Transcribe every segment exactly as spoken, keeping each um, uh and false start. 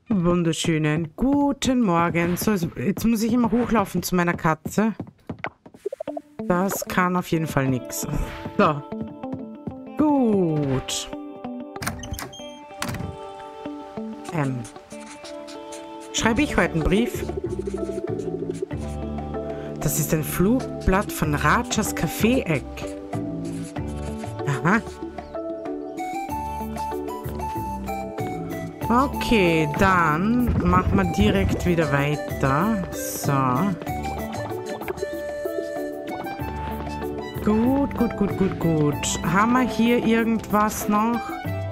Wunderschönen guten Morgen. So, jetzt muss ich immer hochlaufen zu meiner Katze. Das kann auf jeden Fall nichts. So. Gut. Ähm. Schreibe ich heute einen Brief? Das ist ein Flugblatt von Rajas Kaffee-Eck. Aha. Okay, dann machen wir direkt wieder weiter. So. Gut, gut, gut, gut, gut. Haben wir hier irgendwas noch?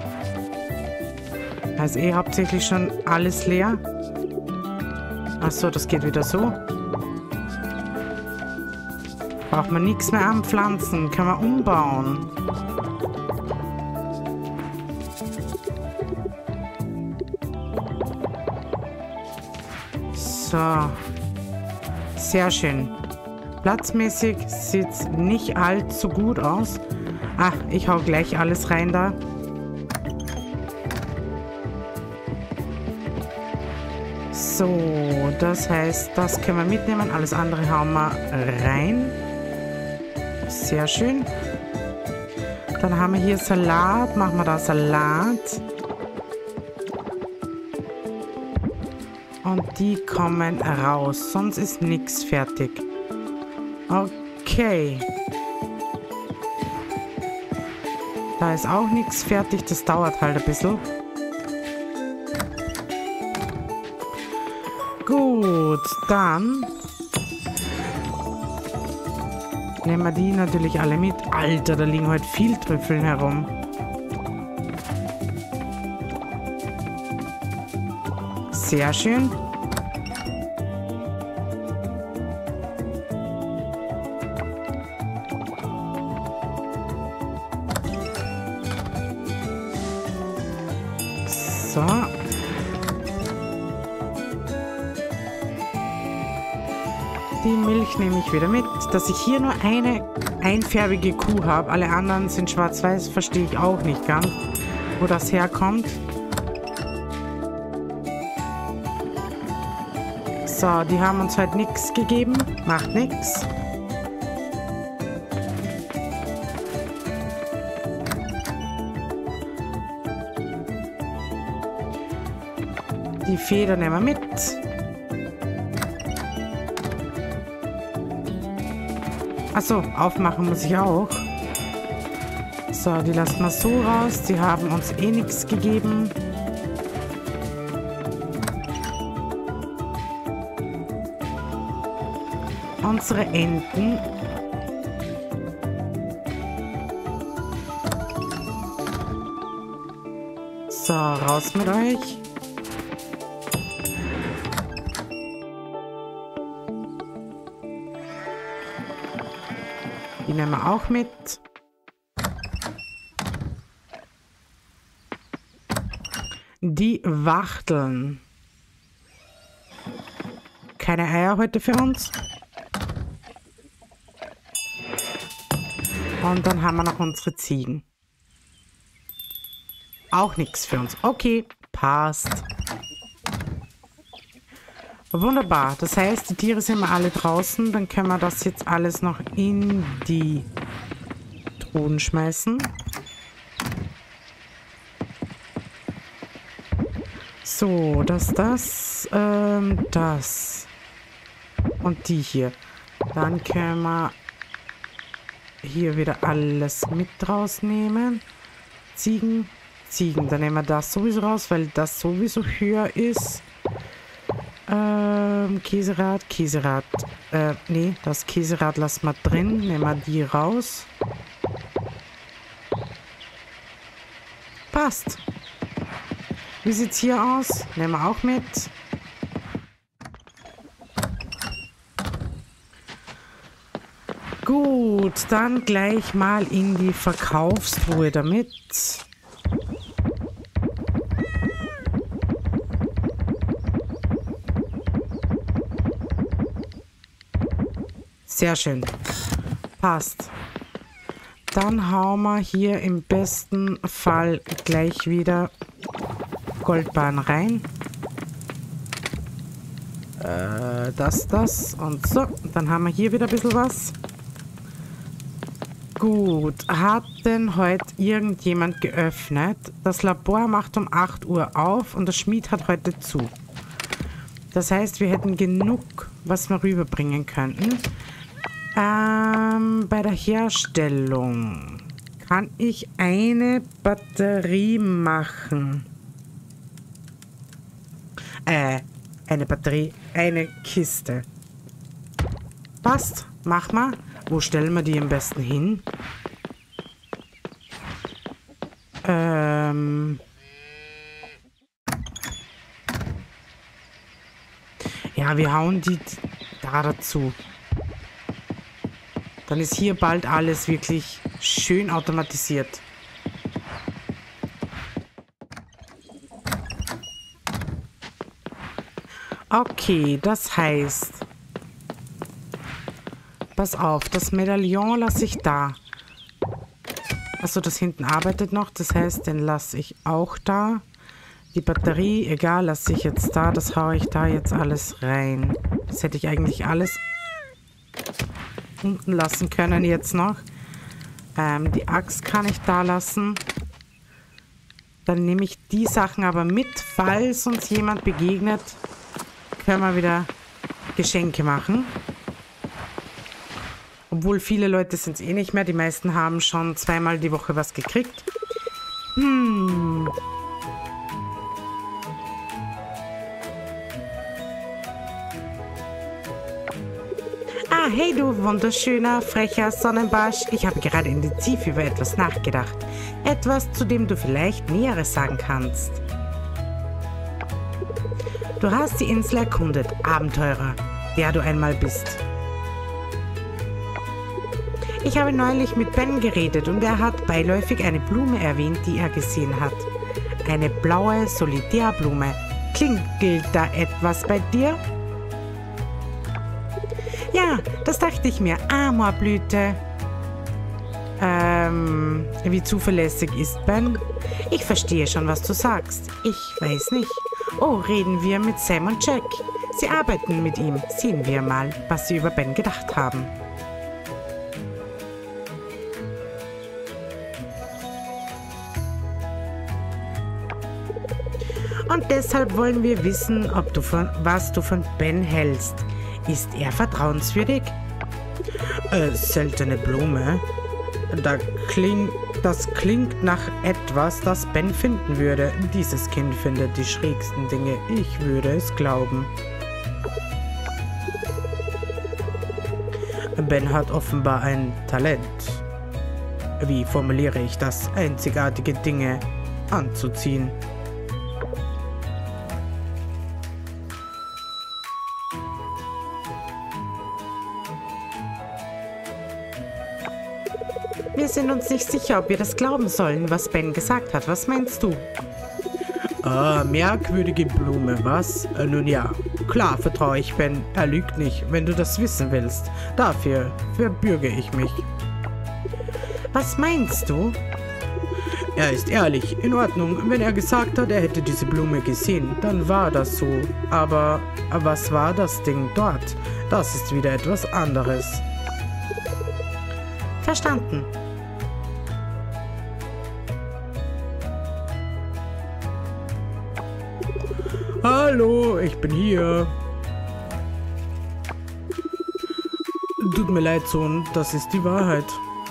Also eh hauptsächlich schon alles leer. Achso, das geht wieder so. Braucht man nichts mehr anpflanzen. Kann man umbauen. So. Sehr schön. Platzmäßig sieht es nicht allzu gut aus. Ah, ich hau gleich alles rein da. So, das heißt, das können wir mitnehmen. Alles andere hauen wir rein. Sehr schön. Dann haben wir hier Salat. Machen wir da Salat. Und die kommen raus. Sonst ist nichts fertig. Okay. Da ist auch nichts fertig. Das dauert halt ein bisschen. Gut, dann nehmen wir die natürlich alle mit. Alter, da liegen heute viel Trüffeln herum. Sehr schön. So. Die Milch nehme ich wieder mit. Dass ich hier nur eine einfärbige Kuh habe. Alle anderen sind schwarz-weiß. Verstehe ich auch nicht ganz, wo das herkommt. So, die haben uns heute nichts gegeben. Macht nichts. Die Feder nehmen wir mit. Achso, aufmachen muss ich auch. So, die lassen wir so raus. Die haben uns eh nichts gegeben. Unsere Enten. So, raus mit euch. Die nehmen wir auch mit. Die Wachteln. Keine Eier heute für uns. Und dann haben wir noch unsere Ziegen. Auch nichts für uns. Okay, passt. Wunderbar. Das heißt, die Tiere sind wir alle draußen. Dann können wir das jetzt alles noch in die Truhen schmeißen. So, das, das, ähm, das. Und die hier. Dann können wir hier wieder alles mit rausnehmen. Ziegen, Ziegen. Dann nehmen wir das sowieso raus, weil das sowieso höher ist. Ähm, Käserad, Käserad. Äh, nee, das Käserad lassen wir drin. Nehmen wir die raus. Passt. Wie sieht's hier aus? Nehmen wir auch mit. Gut, dann gleich mal in die Verkaufstruhe damit. Sehr schön. Passt. Dann hauen wir hier im besten Fall gleich wieder Goldbarren rein. Äh, das, das und so. Dann haben wir hier wieder ein bisschen was. Gut. Hat denn heute irgendjemand geöffnet? Das Labor macht um acht Uhr auf und der Schmied hat heute zu. Das heißt, wir hätten genug, was wir rüberbringen könnten. Ähm, bei der Herstellung kann ich eine Batterie machen. Äh, eine Batterie, eine Kiste. Passt, mach mal. Wo stellen wir die am besten hin? Ähm... Ja, wir hauen die da dazu. Dann ist hier bald alles wirklich schön automatisiert. Okay, das heißt... Pass auf, das Medaillon lasse ich da. Achso, das hinten arbeitet noch. Das heißt, den lasse ich auch da. Die Batterie, egal, lasse ich jetzt da. Das haue ich da jetzt alles rein. Das hätte ich eigentlich alles unten lassen können jetzt noch. Ähm, die Axt kann ich da lassen. Dann nehme ich die Sachen aber mit, falls uns jemand begegnet, können wir wieder Geschenke machen. Obwohl viele Leute sind es eh nicht mehr. Die meisten haben schon zweimal die Woche was gekriegt. Hm... Ah, hey du wunderschöner, frecher Sonnenbarsch. Ich habe gerade intensiv über etwas nachgedacht. Etwas, zu dem du vielleicht Näheres sagen kannst. Du hast die Insel erkundet, Abenteurer, der du einmal bist. Ich habe neulich mit Ben geredet und er hat beiläufig eine Blume erwähnt, die er gesehen hat. Eine blaue Solitärblume. Klingelt da etwas bei dir? Ja, das dachte ich mir. Amorblüte. Ähm, wie zuverlässig ist Ben? Ich verstehe schon, was du sagst. Ich weiß nicht. Oh, reden wir mit Sam und Jack. Sie arbeiten mit ihm. Sehen wir mal, was sie über Ben gedacht haben. Und deshalb wollen wir wissen, ob du von, was du von Ben hältst. Ist er vertrauenswürdig? Äh, seltene Blume. Da klingt, das klingt nach etwas, das Ben finden würde. Dieses Kind findet die schrägsten Dinge. Ich würde es glauben. Ben hat offenbar ein Talent. Wie formuliere ich das? Einzigartige Dinge anzuziehen. Wir sind uns nicht sicher, ob wir das glauben sollen, was Ben gesagt hat. Was meinst du? Ah, merkwürdige Blume, was? Äh, nun ja, klar vertraue ich Ben. Er lügt nicht, wenn du das wissen willst. Dafür verbürge ich mich. Was meinst du? Er ist ehrlich, in Ordnung. Wenn er gesagt hat, er hätte diese Blume gesehen, dann war das so. Aber was war das Ding dort? Das ist wieder etwas anderes. Verstanden. Hallo, ich bin hier. Tut mir leid, Sohn, das ist die Wahrheit.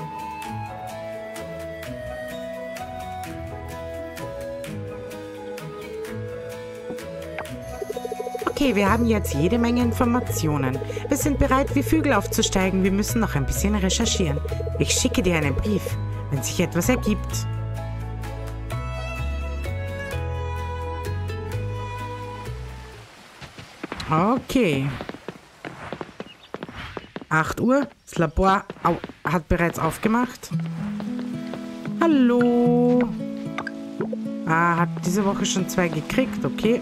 Okay, wir haben jetzt jede Menge Informationen. Wir sind bereit, wie Vögel aufzusteigen. Wir müssen noch ein bisschen recherchieren. Ich schicke dir einen Brief, wenn sich etwas ergibt. Okay. acht Uhr. Das Labor au, hat bereits aufgemacht. Hallo. Ah, hat diese Woche schon zwei gekriegt. Okay.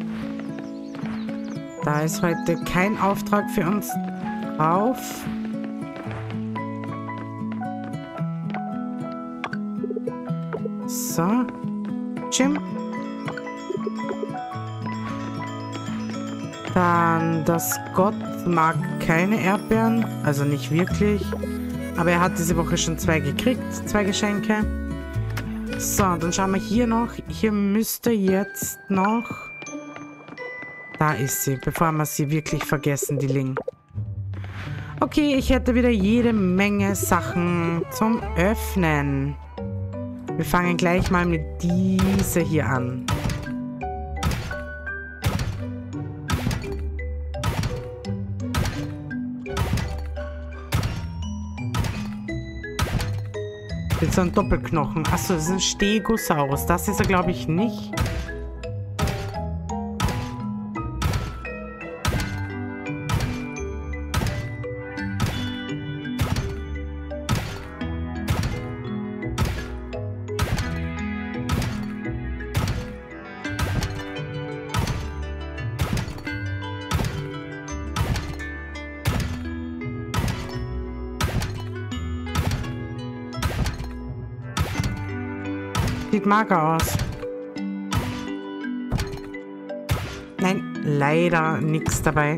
Da ist heute kein Auftrag für uns drauf. So. Jim. Dann, das Gott mag keine Erdbeeren, also nicht wirklich. Aber er hat diese Woche schon zwei gekriegt, zwei Geschenke. So, dann schauen wir hier noch. Hier müsste jetzt noch... Da ist sie, bevor wir sie wirklich vergessen, die Ling. Okay, ich hätte wieder jede Menge Sachen zum Öffnen. Wir fangen gleich mal mit dieser hier an. Jetzt so ein Doppelknochen. Achso, das ist ein Stegosaurus. Das ist er, glaube ich, nicht. Sieht mager aus. Nein, leider nichts dabei.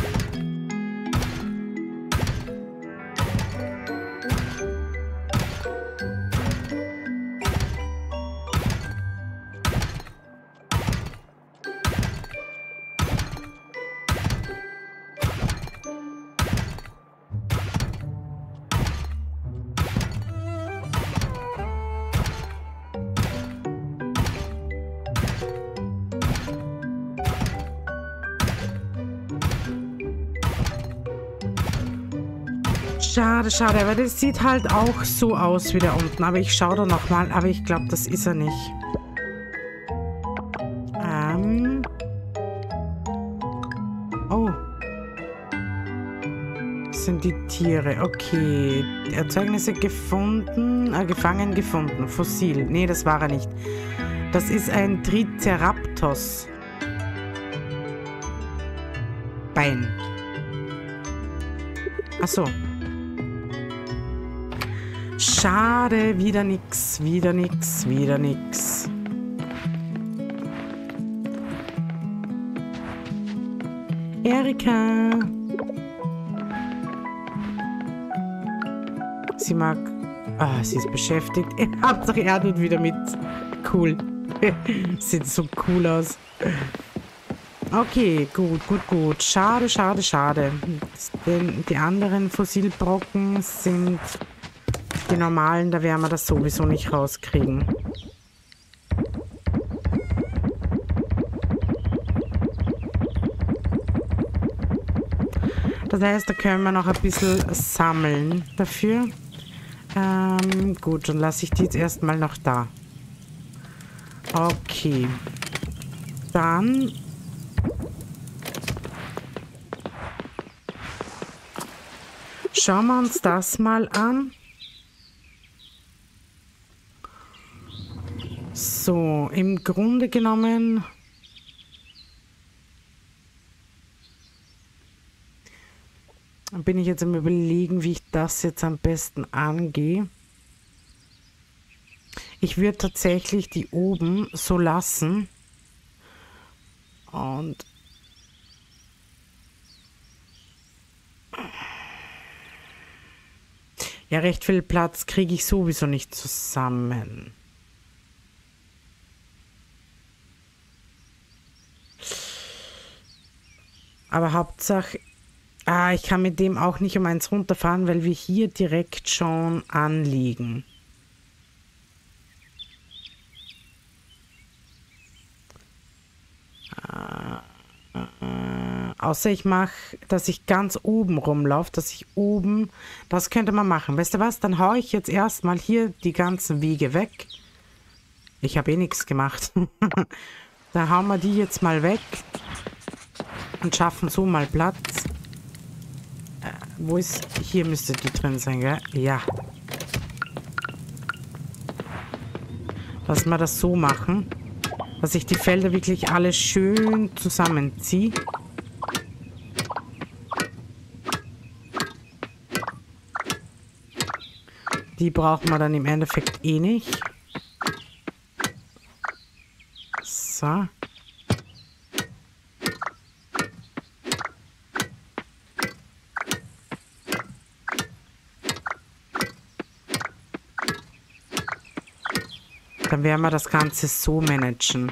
Schade, schade, aber das sieht halt auch so aus wie da unten. Aber ich schaue da nochmal, aber ich glaube, das ist er nicht. Ähm. Oh. Das sind die Tiere. Okay. Erzeugnisse gefunden, äh, gefangen gefunden. Fossil. Nee, das war er nicht. Das ist ein Triceratops. Bein. Ach so. Schade, wieder nix, wieder nix, wieder nix. Erika. Sie mag... Ah, sie ist beschäftigt. Hauptsache er tut wieder mit. Cool. Sieht so cool aus. Okay, gut, gut, gut. Schade, schade, schade. Denn die anderen Fossilbrocken sind... Die normalen, da werden wir das sowieso nicht rauskriegen. Das heißt, da können wir noch ein bisschen sammeln dafür. Ähm, gut, dann lasse ich die jetzt erstmal noch da. Okay. Dann... Schauen wir uns das mal an. So, im Grunde genommen bin ich jetzt am Überlegen, wie ich das jetzt am besten angehe. Ich würde tatsächlich die oben so lassen und ja, recht viel Platz kriege ich sowieso nicht zusammen. Aber Hauptsache, ah, ich kann mit dem auch nicht um eins runterfahren, weil wir hier direkt schon anliegen. Äh, äh, außer ich mache, dass ich ganz oben rumlaufe, dass ich oben, das könnte man machen. Weißt du was, dann haue ich jetzt erstmal hier die ganzen Wege weg. Ich habe eh nichts gemacht. Da hauen wir die jetzt mal weg. Und schaffen so mal Platz. Äh, wo ist... Hier müsste die drin sein, gell? Ja. Lass mal das so machen. Dass ich die Felder wirklich alle schön zusammenziehe. Die brauchen wir dann im Endeffekt eh nicht. So. Dann werden wir das Ganze so managen.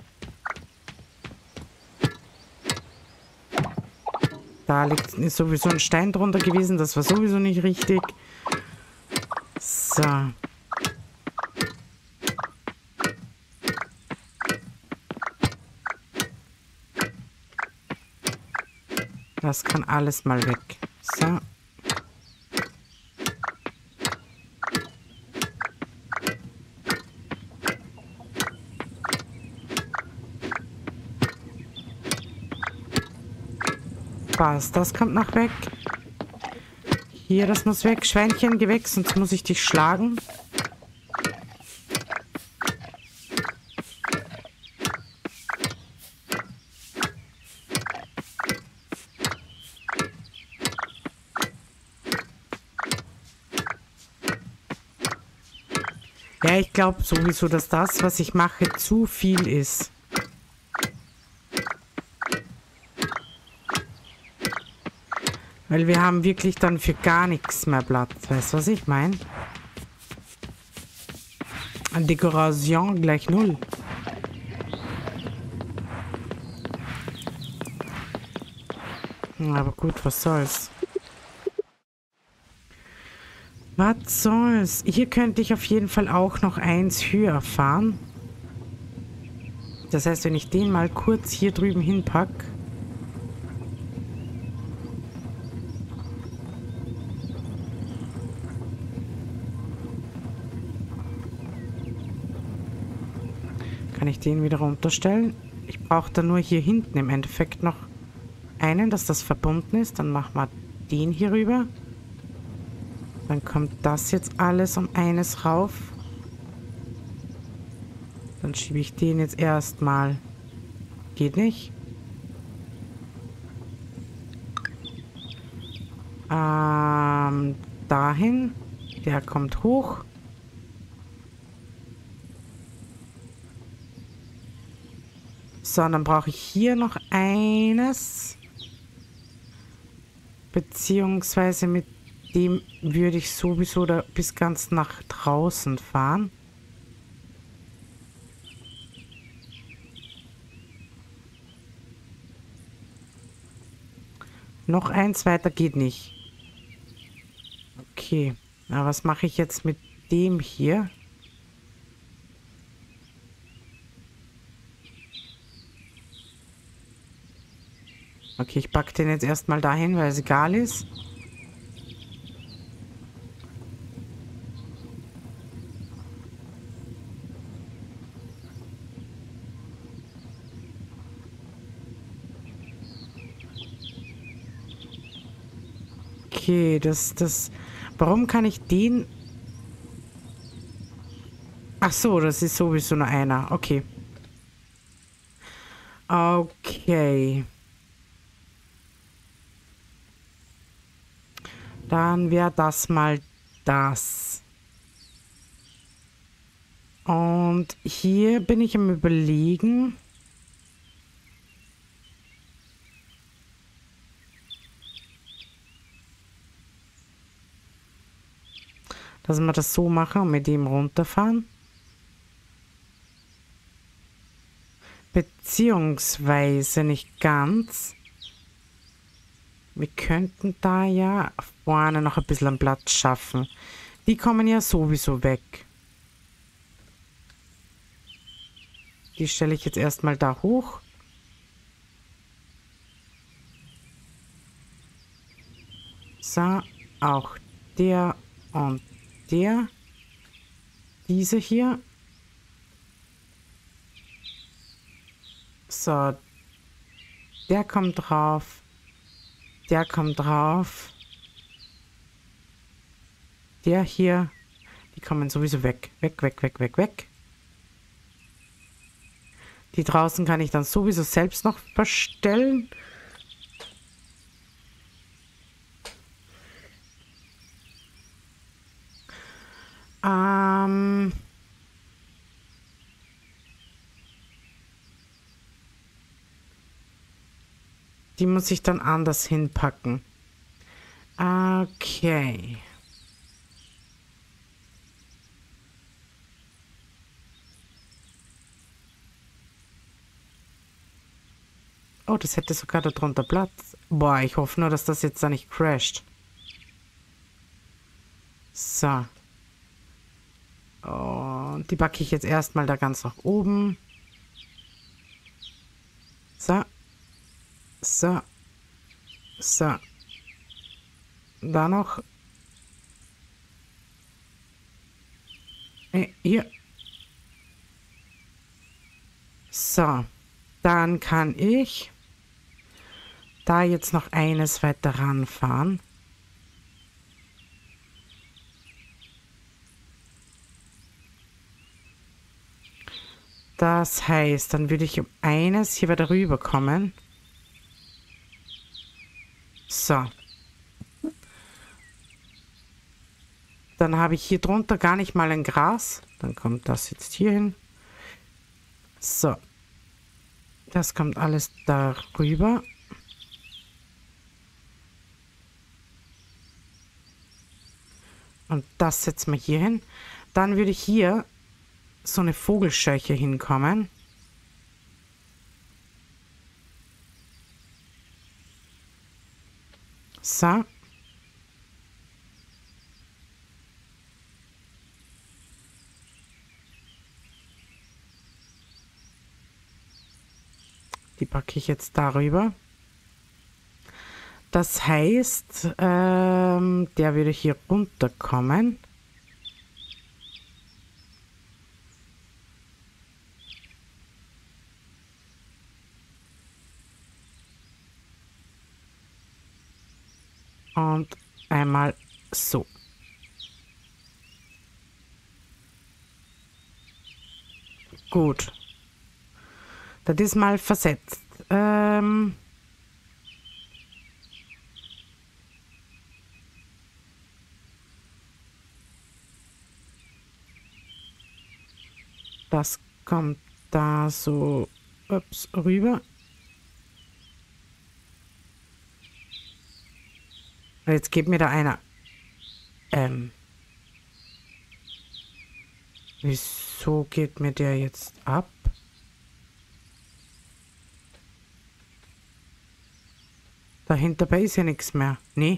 Da liegt, ist sowieso ein Stein drunter gewesen. Das war sowieso nicht richtig. So. Das kann alles mal weg. So. Was? Das kommt noch weg. Hier, das muss weg. Schweinchen, geh weg, sonst muss ich dich schlagen. Ja, ich glaube sowieso, dass das, was ich mache, zu viel ist. Weil wir haben wirklich dann für gar nichts mehr Platz. Weißt du, was ich meine? Dekoration gleich null. Aber gut, was soll's. Was soll's? Hier könnte ich auf jeden Fall auch noch eins höher fahren. Das heißt, wenn ich den mal kurz hier drüben hinpacke. Kann ich den wieder runterstellen? Ich brauche da nur hier hinten im Endeffekt noch einen, dass das verbunden ist. Dann machen wir den hier rüber. Dann kommt das jetzt alles um eines rauf. Dann schiebe ich den jetzt erstmal. Geht nicht. Ähm, dahin. Der kommt hoch. So, dann brauche ich hier noch eines. Beziehungsweise mit dem würde ich sowieso da bis ganz nach draußen fahren. Noch eins weiter geht nicht. Okay. Na, was mache ich jetzt mit dem hier? Okay, ich packe den jetzt erstmal dahin, weil es egal ist. Okay, das, das... Warum kann ich den... Ach so, das ist sowieso nur einer. Okay. Okay. Dann wäre das mal das. Und hier bin ich am Überlegen. Dass wir das so machen und mit dem runterfahren. Beziehungsweise nicht ganz. Wir könnten da ja vorne noch ein bisschen Platz schaffen. Die kommen ja sowieso weg. Die stelle ich jetzt erstmal da hoch. So, auch der und der. Diese hier. So, der kommt drauf. Der kommt drauf. Der hier. Die kommen sowieso weg. Weg, weg, weg, weg, weg. Die draußen kann ich dann sowieso selbst noch verstellen. Ähm... Die muss ich dann anders hinpacken. Okay. Oh, das hätte sogar darunter Platz. Boah, ich hoffe nur, dass das jetzt da nicht crasht. So. Und die backe ich jetzt erstmal da ganz nach oben. So. So. So. Da noch. Äh, hier. So. Dann kann ich da jetzt noch eines weiter ranfahren. Das heißt, dann würde ich um eines hier wieder rüber kommen. So. Dann habe ich hier drunter gar nicht mal ein Gras. Dann kommt das jetzt hier hin. So. Das kommt alles darüber. Und das setzen wir hier hin. Dann würde ich hier so eine Vogelscheuche hinkommen. So. Die packe ich jetzt darüber. Das heißt, ähm, der würde hier runterkommen. Und einmal so. Gut. Das ist mal versetzt. Ähm das kommt da so ups, rüber. Jetzt geht mir da einer. Ähm. Wieso geht mir der jetzt ab? Dahinter ist ja nichts mehr. Nee.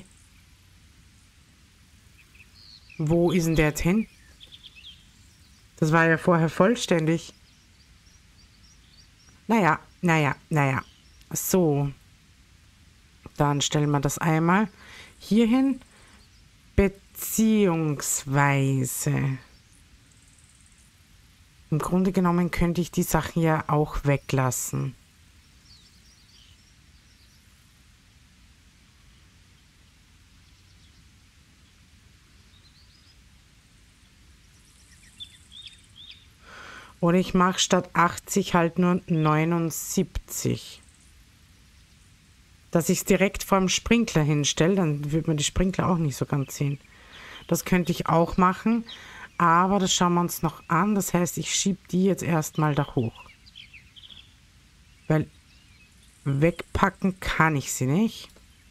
Wo ist denn der jetzt hin? Das war ja vorher vollständig. Naja, naja, naja. So. Dann stellen wir das einmal hier hin. Beziehungsweise. Im Grunde genommen könnte ich die Sachen ja auch weglassen. Oder ich mache statt achtzig halt nur neunundsiebzig. Dass ich es direkt vor dem Sprinkler hinstelle, dann wird man die Sprinkler auch nicht so ganz sehen. Das könnte ich auch machen, aber das schauen wir uns noch an. Das heißt, ich schiebe die jetzt erstmal da hoch. Weil wegpacken kann ich sie nicht.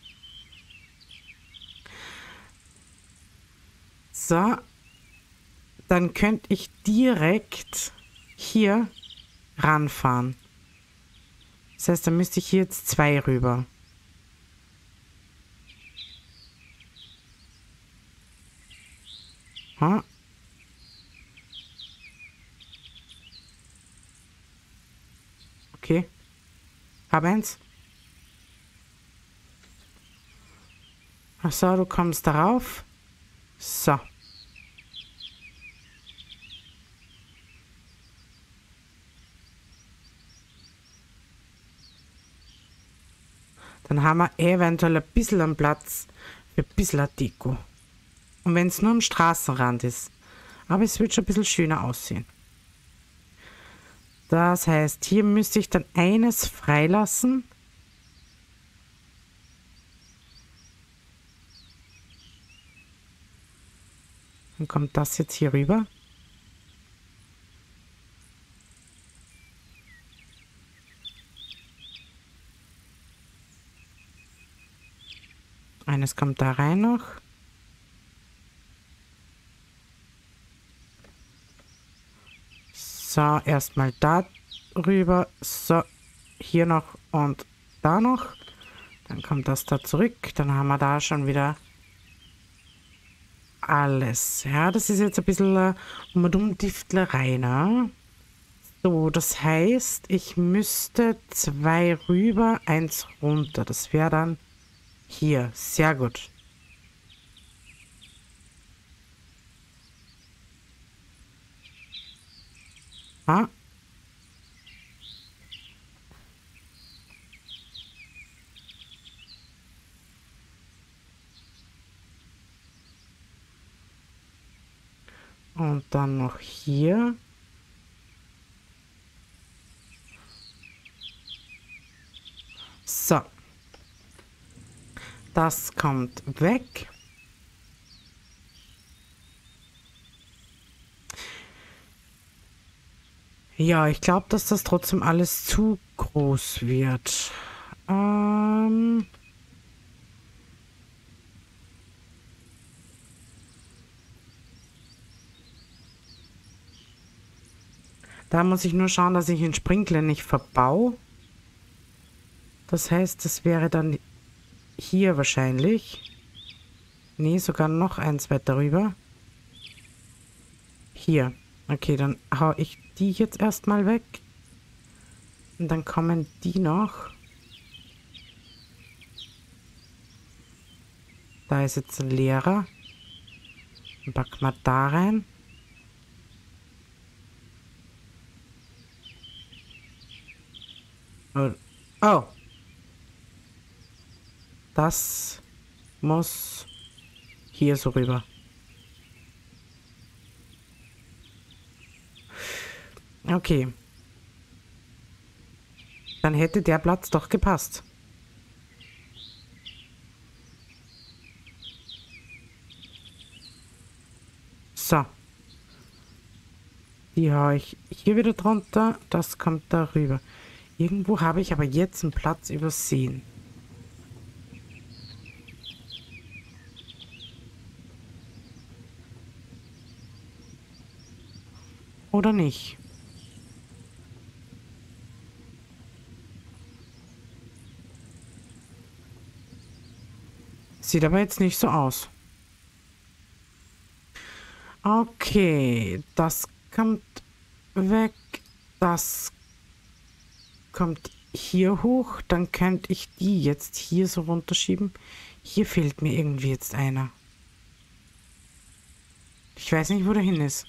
So. Dann könnte ich direkt hier ranfahren. Das heißt, dann müsste ich hier jetzt zwei rüber. Ha. Okay. Hab eins. Ach so, du kommst darauf. So. Dann haben wir eventuell ein bisschen am Platz für ein bisschen Deko. Und wenn es nur am Straßenrand ist. Aber es wird schon ein bisschen schöner aussehen. Das heißt, hier müsste ich dann eines freilassen. Dann kommt das jetzt hier rüber. Eines kommt da rein noch. So, erstmal da rüber. So, hier noch und da noch. Dann kommt das da zurück. Dann haben wir da schon wieder alles. Ja, das ist jetzt ein bisschen äh, um und um Diftlerei, ne? So, das heißt, ich müsste zwei rüber, eins runter. Das wäre dann hier. Sehr gut. Ah. Und dann noch hier. So. Das kommt weg. Ja, ich glaube, dass das trotzdem alles zu groß wird. Ähm... Da muss ich nur schauen, dass ich den Sprinkler nicht verbau. Das heißt, das wäre dann hier wahrscheinlich. Nee, sogar noch eins weiter rüber. Hier. Okay, dann hau ich die jetzt erstmal weg. Und dann kommen die noch. Da ist jetzt ein leerer. Dann packen wir da rein. Oh. Das muss hier so rüber. Okay. Dann hätte der Platz doch gepasst. So. Die haue ich hier wieder drunter. Das kommt darüber. Irgendwo habe ich aber jetzt einen Platz übersehen. Oder nicht? Sieht aber jetzt nicht so aus. Okay, das kommt weg. Das kommt hier hoch. Dann könnte ich die jetzt hier so runterschieben. Hier fehlt mir irgendwie jetzt einer. Ich weiß nicht, wo der hin ist.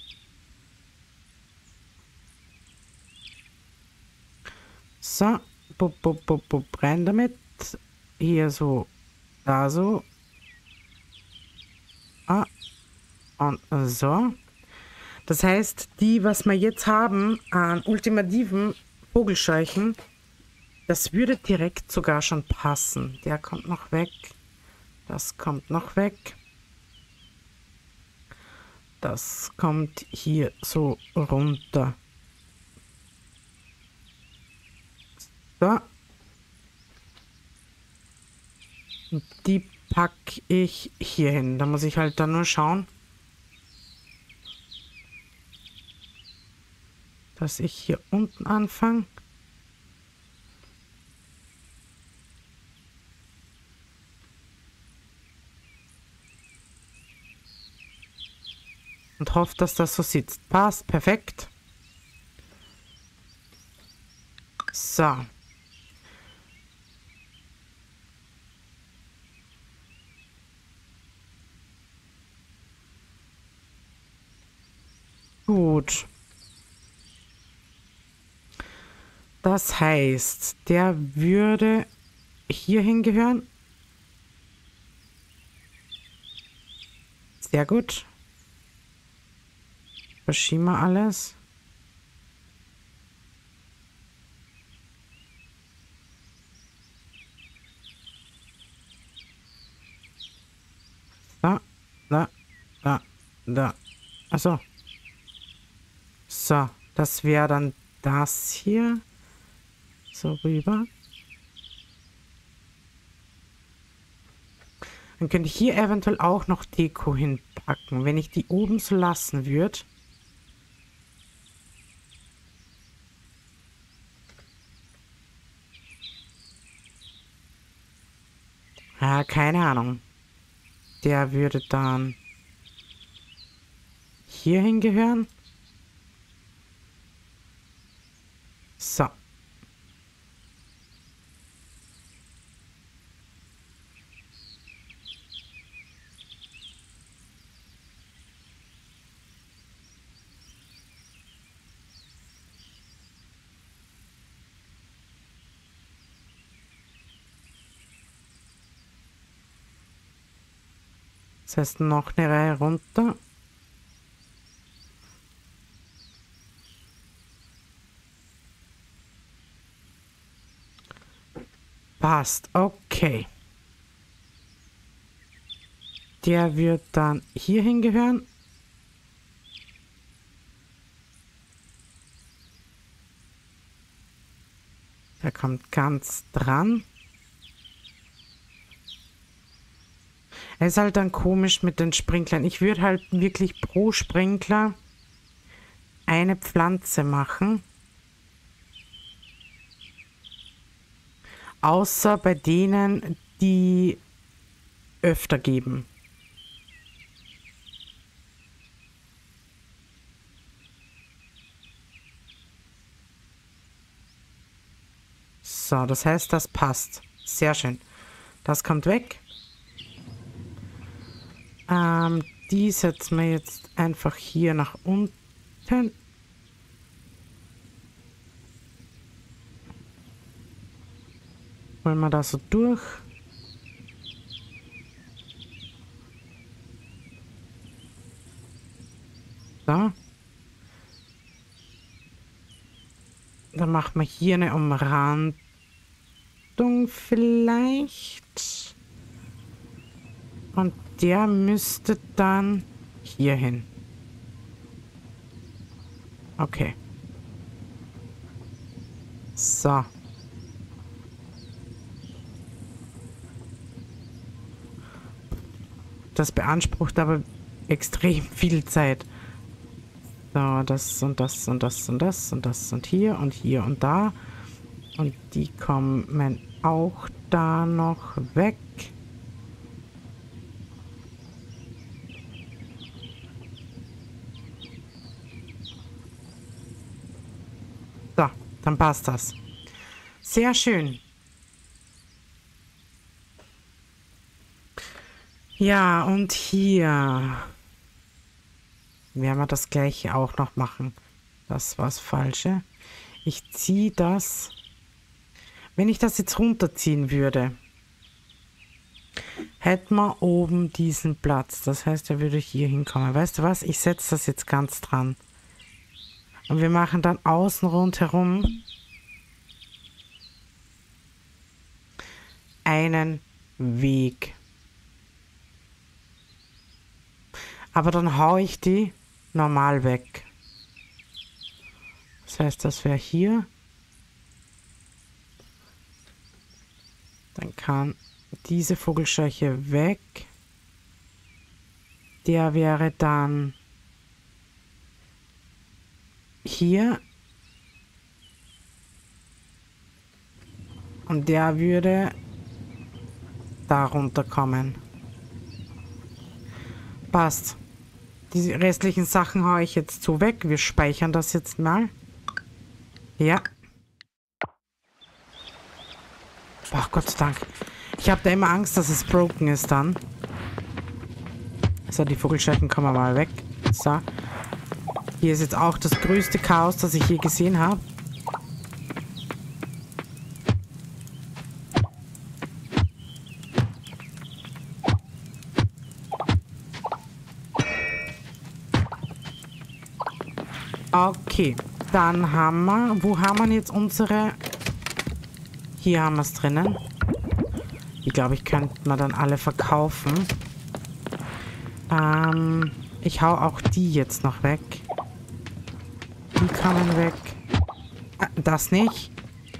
So, bup, bup, bup, bup, rein damit. Hier so, da so. Ah, und so. Das heißt, die, was wir jetzt haben an ultimativen Vogelscheuchen, das würde direkt sogar schon passen. Der kommt noch weg. Das kommt noch weg. Das kommt hier so runter. So. Und die packe ich hier hin. Da muss ich halt dann nur schauen, dass ich hier unten anfange. Und hoffe, dass das so sitzt. Passt, perfekt. So. Gut. Das heißt, der würde hier hingehören. Sehr gut. Verschieben wir alles. Da, da, da, da. Achso. So, das wäre dann das hier. So rüber. Dann könnte ich hier eventuell auch noch Deko hinpacken. Wenn ich die oben so lassen würde. Ja, keine Ahnung. Der würde dann hier hingehören. So. Das heißt, noch eine Reihe runter. Passt, okay. Der wird dann hier hingehören. Der kommt ganz dran. Es ist halt dann komisch mit den Sprinklern. Ich würde halt wirklich pro Sprinkler eine Pflanze machen. Außer bei denen, die öfter geben. So, das heißt, das passt. Sehr schön. Das kommt weg. Ähm, die setzen wir jetzt einfach hier nach unten. Wollen wir da so durch. So. Dann machen wir hier eine Umrandung vielleicht. Und der müsste dann hier hin. Okay. So. Das beansprucht aber extrem viel Zeit. So, das und das und das und das und das und hier und hier und da. Und die kommen auch da noch weg. So, dann passt das. Sehr schön. Ja, und hier werden wir das gleiche auch noch machen. Das war das Falsche. Ich ziehe das. Wenn ich das jetzt runterziehen würde, hätten wir oben diesen Platz. Das heißt, er würde hier hinkommen. Weißt du was? Ich setze das jetzt ganz dran. Und wir machen dann außen rundherum einen Weg. Aber dann haue ich die normal weg. Das heißt, das wäre hier. Dann kann diese Vogelscheuche weg. Der wäre dann hier. Und der würde da runterkommen. Passt. Die restlichen Sachen haue ich jetzt so weg. Wir speichern das jetzt mal. Ja. Ach, Gott sei Dank. Ich habe da immer Angst, dass es broken ist dann. So, die Vogelscheuchen kommen mal weg. So. Hier ist jetzt auch das größte Chaos, das ich je gesehen habe. Okay, dann haben wir... Wo haben wir jetzt unsere... Hier haben wir es drinnen. Die, glaube ich, könnten wir dann alle verkaufen. Ähm, ich hau auch die jetzt noch weg. Die kommen weg. Ah, das nicht.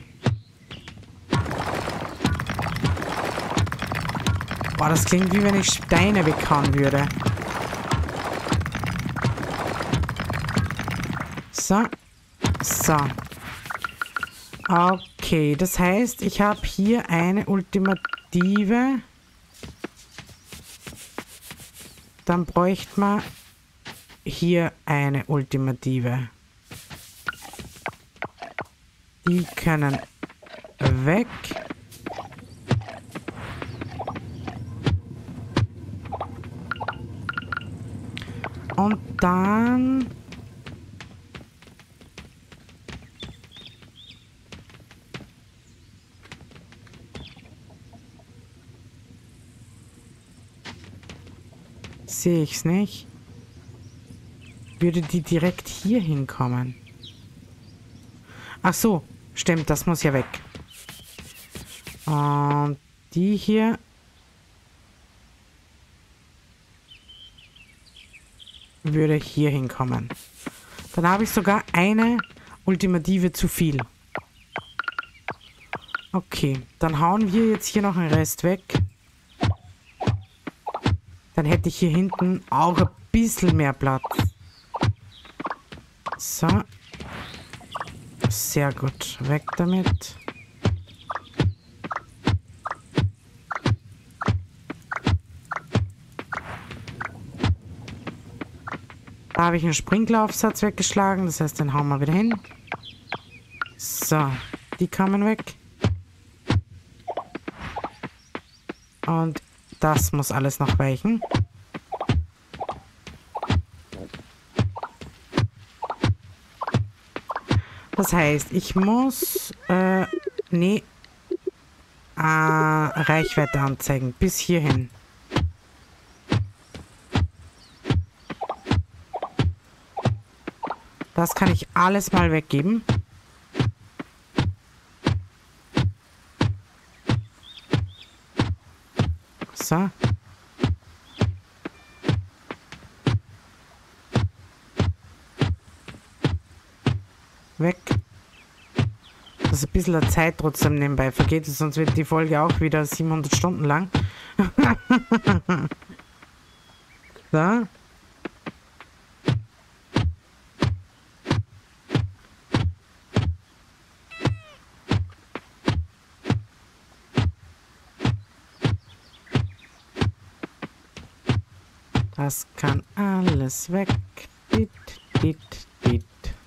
Boah, das klingt wie wenn ich Steine weghauen würde. So. So. Okay, das heißt, ich habe hier eine ultimative Dann bräuchte man hier eine Ultimative. Die können weg. Und dann... Sehe ich es nicht. Würde die direkt hier hinkommen? Ach so, stimmt, das muss ja weg. Und die hier... würde hier hinkommen. Dann habe ich sogar eine Ultimative zu viel. Okay, dann hauen wir jetzt hier noch einen Rest weg. Dann hätte ich hier hinten auch ein bisschen mehr Platz. So. Sehr gut. Weg damit. Da habe ich einen Sprinkleraufsatz weggeschlagen. Das heißt, den hauen wir wieder hin. So. Die kommen weg. Und das muss alles noch weichen. Das heißt, ich muss... Äh, nee. Äh, Reichweite anzeigen. Bis hierhin. Das kann ich alles mal weggeben. So. Weg. Dass ein bisschen der Zeit trotzdem nebenbei vergeht, sonst wird die Folge auch wieder siebenhundert Stunden lang. So. Das kann alles weg. Dit, dit, dit.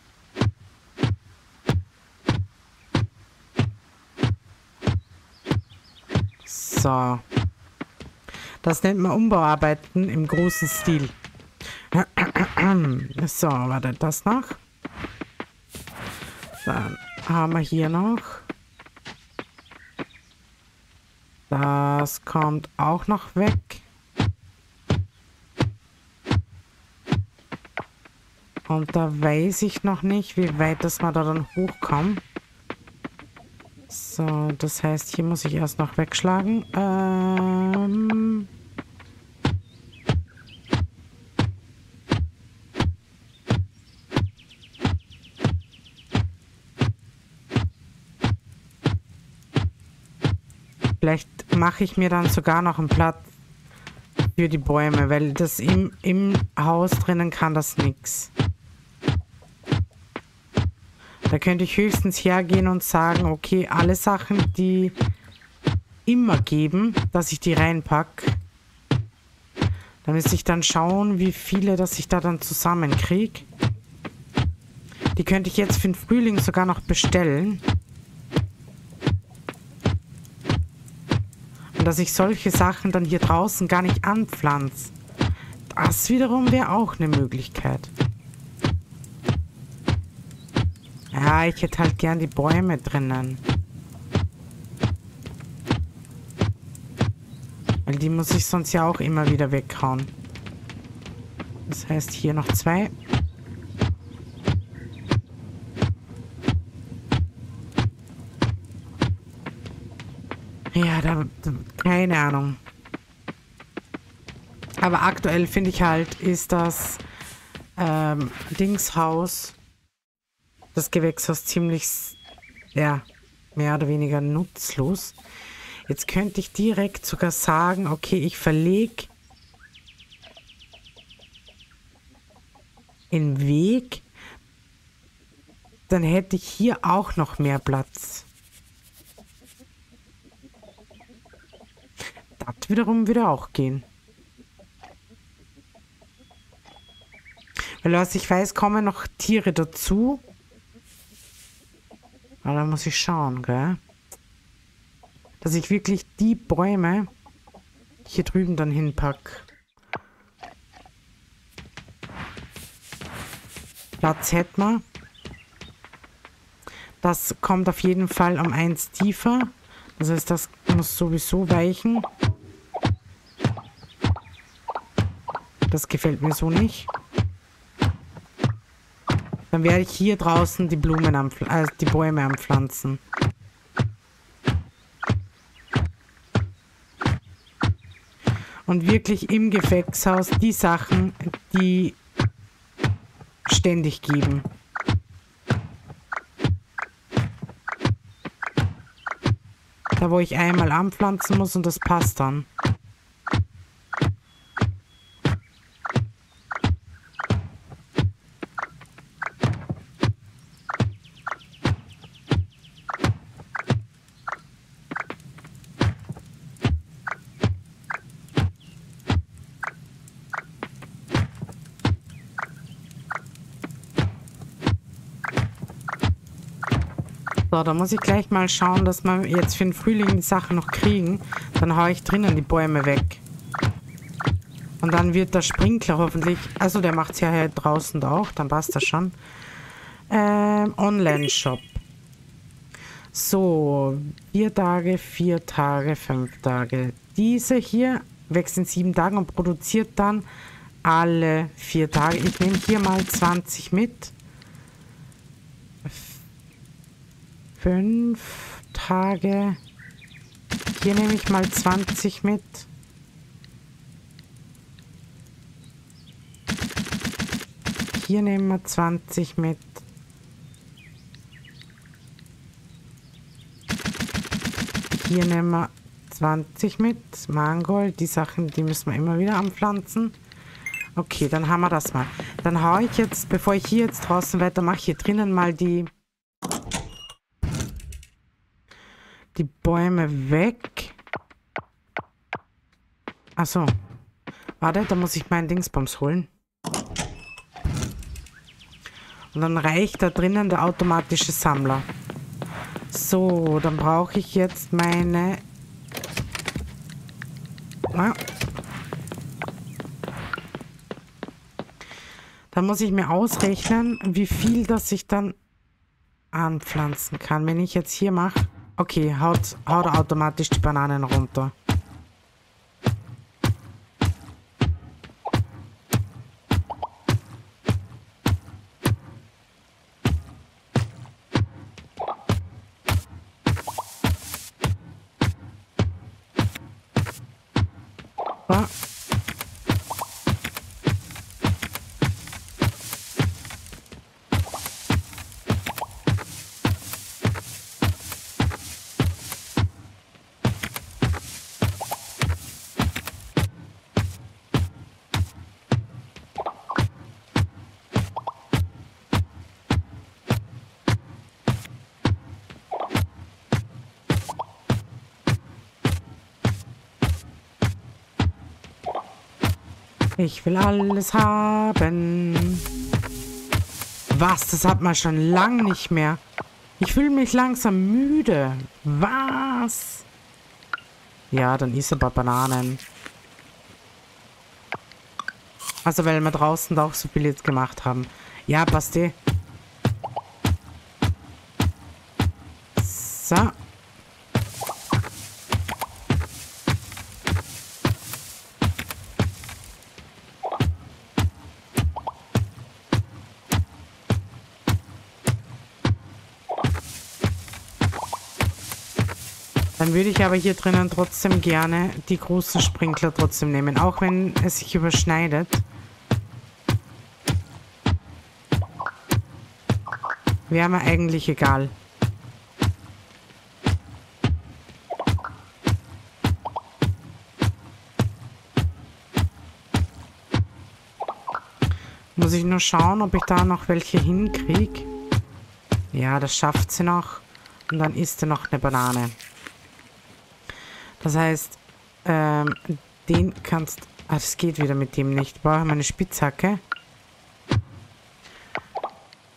So. Das nennt man Umbauarbeiten im großen Stil. So, warte, das noch. Dann haben wir hier noch. Das kommt auch noch weg. Und da weiß ich noch nicht, wie weit das wir da dann hochkommen. So, das heißt, hier muss ich erst noch wegschlagen. Ähm... Vielleicht mache ich mir dann sogar noch einen Platz für die Bäume, weil das im, im Haus drinnen kann das nichts. Da könnte ich höchstens hergehen und sagen, okay, alle Sachen, die immer geben, dass ich die reinpacke. Da müsste ich dann schauen, wie viele, dass ich da dann zusammenkriege. Die könnte ich jetzt für den Frühling sogar noch bestellen. Und dass ich solche Sachen dann hier draußen gar nicht anpflanze. Das wiederum wäre auch eine Möglichkeit. Ja, ich hätte halt gern die Bäume drinnen. Weil die muss ich sonst ja auch immer wieder weghauen. Das heißt, hier noch zwei. Ja, da, da keine Ahnung. Aber aktuell finde ich halt, ist das ähm, Dingshaus, das Gewächshaus ziemlich, ja, mehr oder weniger nutzlos. Jetzt könnte ich direkt sogar sagen, okay, ich verlege den Weg. Dann hätte ich hier auch noch mehr Platz. Das wiederum würde auch gehen. Weil was ich weiß, kommen noch Tiere dazu. Aber da muss ich schauen, gell? Dass ich wirklich die Bäume hier drüben dann hinpacke. Platz hätten wir. Das kommt auf jeden Fall um eins tiefer. Das heißt, das muss sowieso weichen. Das gefällt mir so nicht. Dann werde ich hier draußen die Blumen am, äh, die Bäume anpflanzen. Und wirklich im Gewächshaus die Sachen, die ständig geben. Da wo ich einmal anpflanzen muss und das passt dann. So, da muss ich gleich mal schauen, dass wir jetzt für den Frühling die Sachen noch kriegen. Dann haue ich drinnen die Bäume weg. Und dann wird der Sprinkler hoffentlich... Also der macht es ja hier draußen auch, dann passt das schon. Ähm, Online-Shop. So, vier Tage, vier Tage, fünf Tage. Diese hier wächst in sieben Tagen und produziert dann alle vier Tage. Ich nehme hier mal zwanzig mit. Fünf Tage. Hier nehme ich mal zwanzig mit. Hier nehmen wir zwanzig mit. Hier nehmen wir zwanzig mit. Mangold, die Sachen, die müssen wir immer wieder anpflanzen. Okay, dann haben wir das mal. Dann haue ich jetzt, bevor ich hier jetzt draußen weitermache, hier drinnen mal die... die Bäume weg. Achso. Warte, da muss ich meinen Dingsbums holen. Und dann reicht da drinnen der automatische Sammler. So, dann brauche ich jetzt meine... Na. Da muss ich mir ausrechnen, wie viel das ich dann anpflanzen kann. Wenn ich jetzt hier mache... Okay, haut, haut automatisch die Bananen runter. So. Ich will alles haben. Was? Das hat man schon lang nicht mehr. Ich fühle mich langsam müde. Was? Ja, dann isst aber Bananen. Also, weil wir draußen da auch so viel jetzt gemacht haben. Ja, passt eh. So. Dann würde ich aber hier drinnen trotzdem gerne die großen Sprinkler trotzdem nehmen, auch wenn es sich überschneidet. Wäre mir eigentlich egal. Muss ich nur schauen, ob ich da noch welche hinkriege. Ja, das schafft sie noch. Und dann isst sie noch eine Banane. Das heißt, ähm, den kannst... Ah, das geht wieder mit dem nicht. Ich brauche meine Spitzhacke.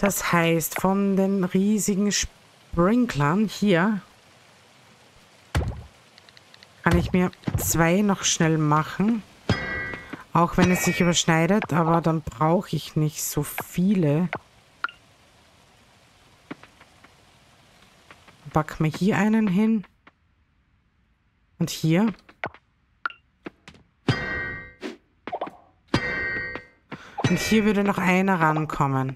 Das heißt, von den riesigen Sprinklern hier kann ich mir zwei noch schnell machen. Auch wenn es sich überschneidet, aber dann brauche ich nicht so viele. Backen wir hier einen hin. Und hier. Und hier würde noch einer rankommen.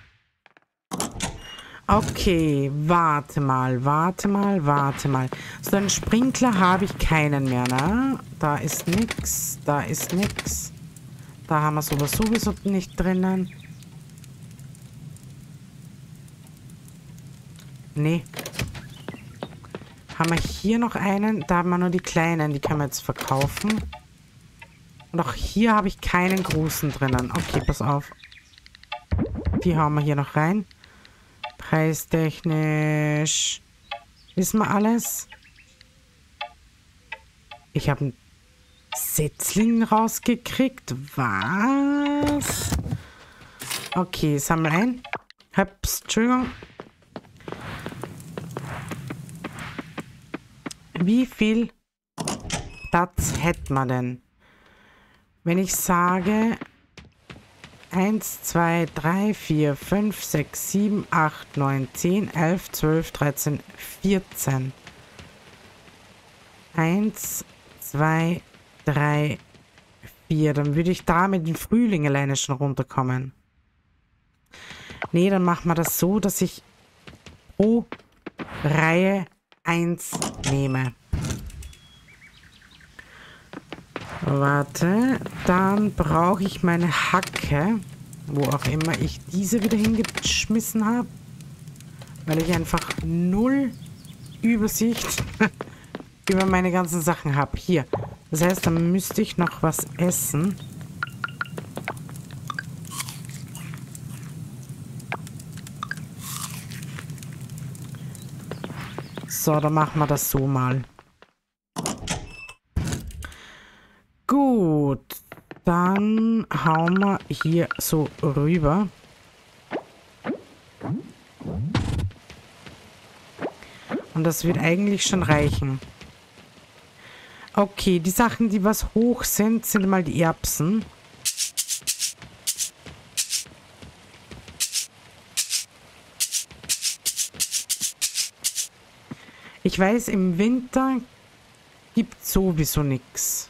Okay, warte mal, warte mal, warte mal. So einen Sprinkler habe ich keinen mehr, ne? Da ist nix, da ist nix. Da haben wir sowas sowieso nicht drinnen. Nee. Haben wir hier noch einen? Da haben wir nur die kleinen, die können wir jetzt verkaufen. Und auch hier habe ich keinen großen drinnen. Okay, pass auf. Die hauen wir hier noch rein. Preistechnisch. Wissen wir alles? Ich habe einen Setzling rausgekriegt. Was? Okay, sammel ein. Hups, Entschuldigung. Wie viel Platz hätten wir denn? Wenn ich sage eins, zwei, drei, vier, fünf, sechs, sieben, acht, neun, zehn, elf, zwölf, dreizehn, vierzehn. eins, zwei, drei, vier. Dann würde ich da mit dem Frühling alleine schon runterkommen. Nee, dann machen wir das so, dass ich pro Reihe eins nehme. Warte, dann brauche ich meine Hacke, wo auch immer ich diese wieder hingeschmissen habe, weil ich einfach null Übersicht über meine ganzen Sachen habe. Hier. Das heißt, dann müsste ich noch was essen. So, dann machen wir das so mal. Gut, dann hauen wir hier so rüber. Und das wird eigentlich schon reichen. Okay, die Sachen, die was hoch sind, sind mal die Erbsen. Ich weiß, im Winter gibt es sowieso nichts.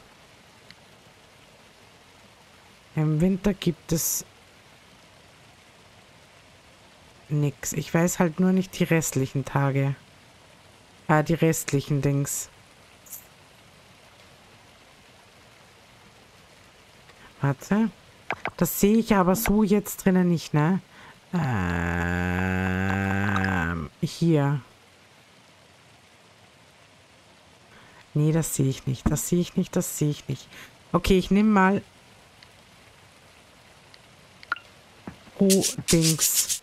Im Winter gibt es nichts. Ich weiß halt nur nicht die restlichen Tage. Ah, die restlichen Dings. Warte. Das sehe ich aber so jetzt drinnen nicht, ne? Ähm, hier. Nee, das sehe ich nicht. Das sehe ich nicht, das sehe ich nicht. Okay, ich nehme mal Oh, Dings.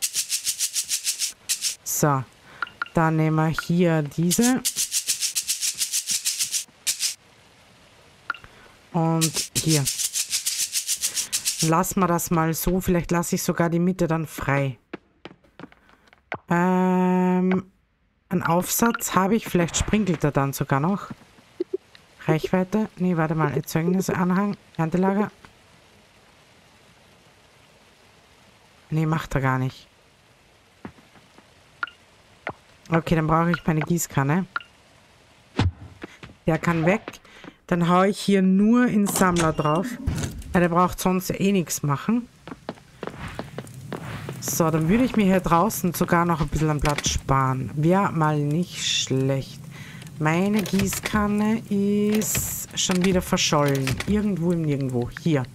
So. Dann nehmen wir hier diese. Und hier. Lassen wir das mal so. Vielleicht lasse ich sogar die Mitte dann frei. Ähm, einen Aufsatz habe ich. Vielleicht sprinkelt er dann sogar noch. Reichweite. Nee, warte mal. Erzeugnisse, Anhang, Erntelager. Nee, macht er gar nicht. Okay, dann brauche ich meine Gießkanne. Der kann weg. Dann haue ich hier nur in Sammler drauf. Ja, der braucht sonst eh nichts machen. So, dann würde ich mir hier draußen sogar noch ein bisschen an Platz sparen. Wäre mal nicht schlecht. Meine Gießkanne ist schon wieder verschollen. Irgendwo im Nirgendwo. Hier.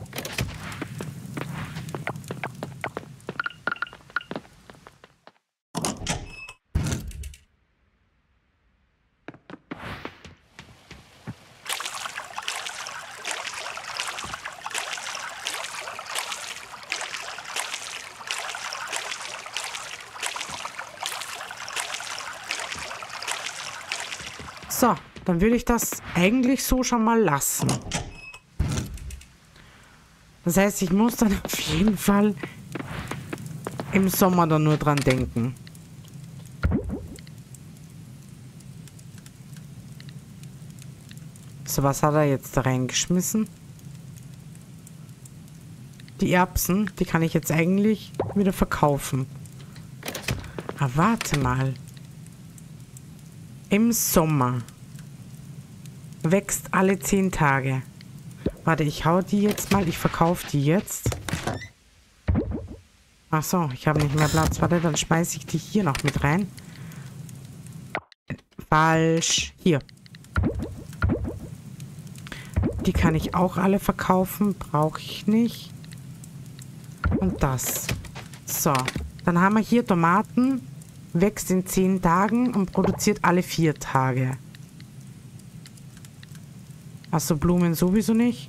So, dann würde ich das eigentlich so schon mal lassen. Das heißt, ich muss dann auf jeden Fall im Sommer dann nur dran denken. So, was hat er jetzt da reingeschmissen? Die Erbsen, die kann ich jetzt eigentlich wieder verkaufen. Aber warte mal. Im Sommer wächst alle zehn Tage. Warte, ich hau die jetzt mal. Ich verkaufe die jetzt. Ach so, ich habe nicht mehr Platz. Warte, dann schmeiße ich die hier noch mit rein. Falsch. Hier. Die kann ich auch alle verkaufen. Brauche ich nicht. Und das. So. Dann haben wir hier Tomaten. Wächst in zehn Tagen und produziert alle vier Tage. Achso, Blumen sowieso nicht.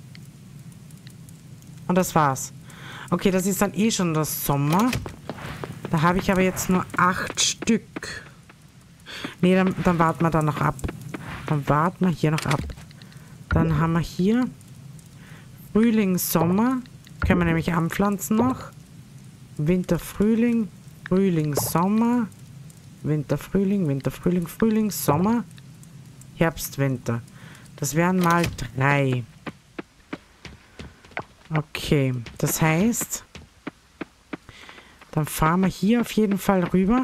Und das war's. Okay, das ist dann eh schon das Sommer. Da habe ich aber jetzt nur acht Stück. Nee, dann, dann warten wir da noch ab. Dann warten wir hier noch ab. Dann haben wir hier Frühling, Sommer. Können wir nämlich anpflanzen noch. Winter, Frühling, Frühling, Sommer. Winter, Frühling, Winter, Frühling, Frühling, Sommer. Herbst, Winter. Das wären mal drei. Okay, das heißt, dann fahren wir hier auf jeden Fall rüber.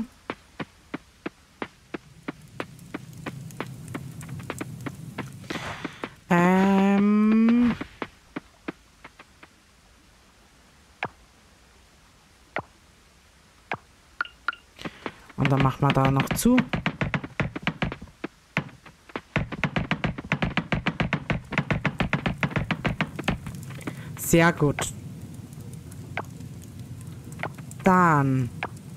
Ähm... Und dann machen wir da noch zu. Sehr gut. Dann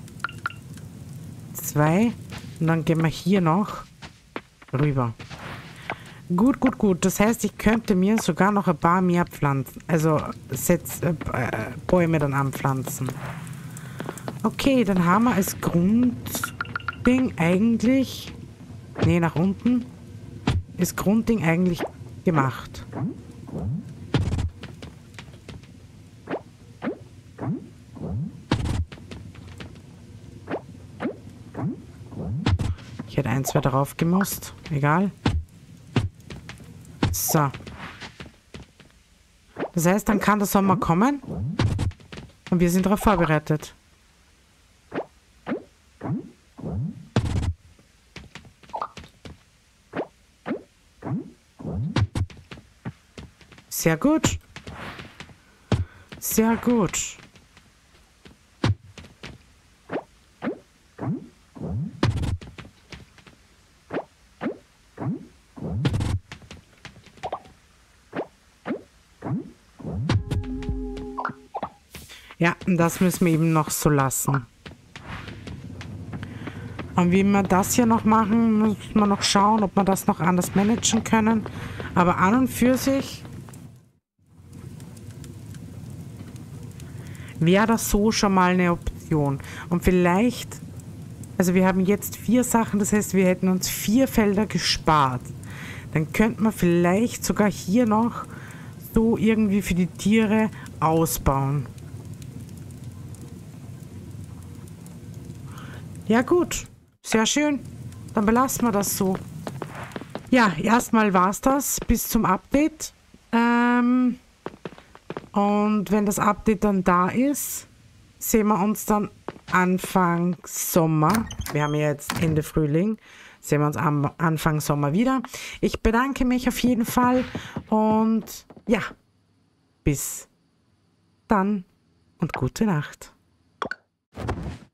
zwei. Und dann gehen wir hier noch rüber. Gut, gut, gut. Das heißt, ich könnte mir sogar noch ein paar mehr Pflanzen, also Setz, äh, Bäume dann anpflanzen. Okay, dann haben wir als Grundding eigentlich, nee, nach unten, ist Grundding eigentlich gemacht. Ich hätte ein, zwei drauf gemusst. Egal. So. Das heißt, dann kann der Sommer kommen. Und wir sind darauf vorbereitet. Sehr gut. Sehr gut. Ja, das müssen wir eben noch so lassen. Und wie wir das hier noch machen, müssen wir noch schauen, ob wir das noch anders managen können. Aber an und für sich wäre das so schon mal eine Option. Und vielleicht, also wir haben jetzt vier Sachen, das heißt, wir hätten uns vier Felder gespart. Dann könnte man vielleicht sogar hier noch so irgendwie für die Tiere ausbauen. Ja gut, sehr schön. Dann belassen wir das so. Ja, erstmal war es das bis zum Update. Ähm, und wenn das Update dann da ist, sehen wir uns dann Anfang Sommer. Wir haben ja jetzt Ende Frühling. Sehen wir uns am Anfang Sommer wieder. Ich bedanke mich auf jeden Fall und ja, bis dann und gute Nacht.